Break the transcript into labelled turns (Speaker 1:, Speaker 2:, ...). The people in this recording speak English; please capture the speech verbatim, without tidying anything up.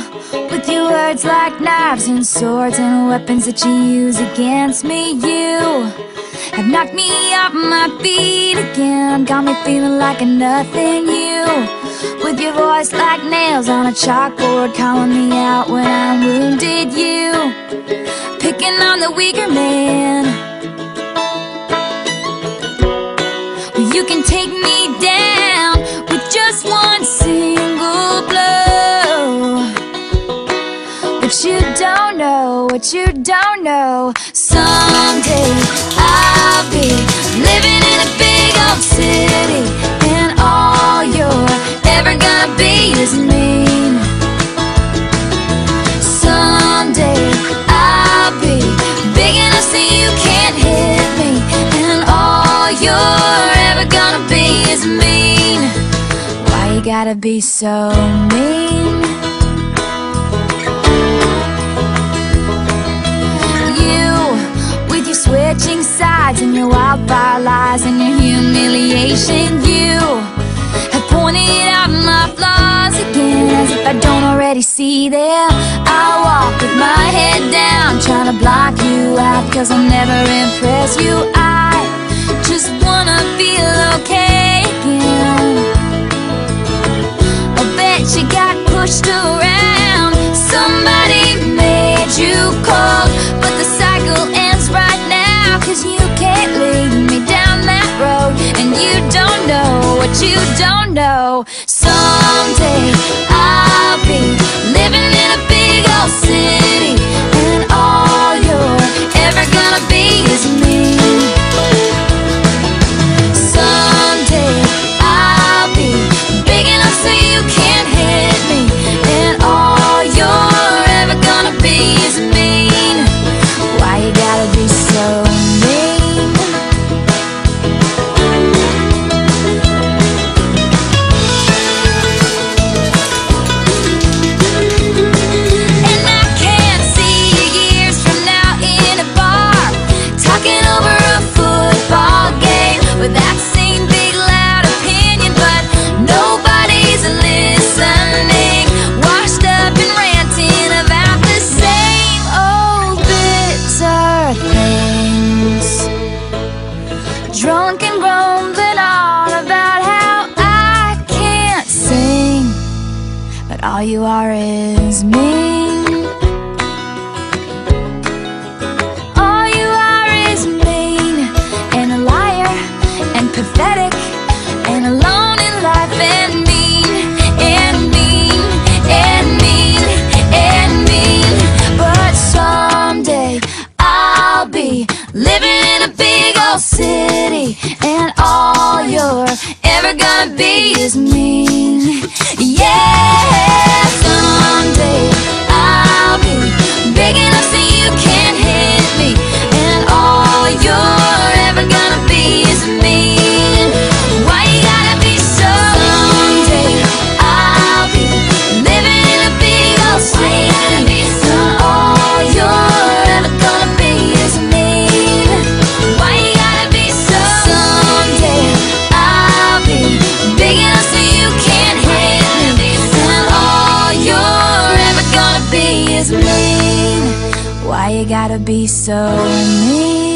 Speaker 1: with your words like knives and swords and weapons that you use against me. You have knocked me off my feet again, got me feeling like a nothing. You, with your voice like nails on a chalkboard, calling me out when I'm wounded. You, picking on the weaker man. Well, you can take me down with just one single blow. But you don't know, what you don't know. Someday I'll be living in a big old city, and all you're ever gonna be is mean. Someday I'll be big enough so you can't hit me, and all you're ever gonna be is mean. Why you gotta be so mean? Switching sides and your wildfire lies and your humiliation. You have pointed out my flaws again, as if I don't already see them. I walk with my head down, trying to block you out, cause I'll never impress you. I just wanna feel okay again. I bet you got pushed around, somebody made you cold, but the cycle ends right now, cause you can't lead me down that road, and you don't know what you don't know. Someday I'll be living in a big old city, and all you're ever gonna be is me. Someday I'll be big enough so you can't hit me, and all you're ever gonna be is mean. Why you gotta be so mean? And I can't see you years from now in a bar, talking over a football game with that same big loud opinion, but nobody's listening, washed up and ranting about the same old bitter things, drunk and grumbling on about how I can't sing, but all you are is mean. All you are is mean, and a liar, and pathetic, and alone in life, and mean, and mean, and mean, and mean. But someday I'll be living in a big old city, and all you're ever gonna be is mean. Yeah, someday I'll be big enough so you can't hit me, and all you're ever gonna be is mean. Why you gotta be so? Someday I'll be living in a big old city, and all you're ever gonna be is mean. Why you gotta be so? Someday I'll be big enough so you can't hit me, and all you're ever gonna be is mean. Why you gotta be so mean?